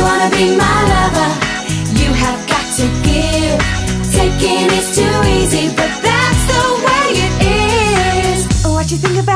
wanna be my lover, you have got to give. Taking is too easy, but that's the way it is. What you think about